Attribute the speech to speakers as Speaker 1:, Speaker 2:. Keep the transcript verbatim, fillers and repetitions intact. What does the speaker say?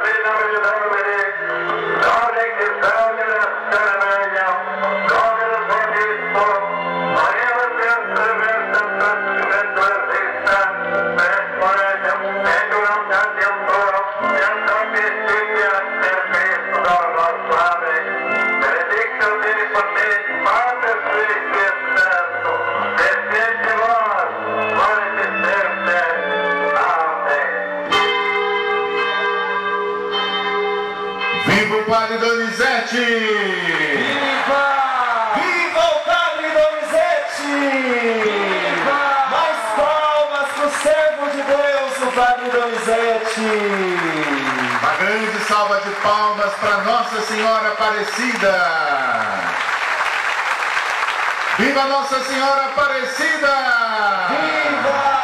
Speaker 1: Viva o Padre Donizete!
Speaker 2: Viva! Viva o Padre Donizete! Viva! Mais palmas pro servo de Deus, o Padre Donizete!
Speaker 1: Uma grande salva de palmas para Nossa Senhora Aparecida! Viva Nossa Senhora Aparecida!
Speaker 2: Viva!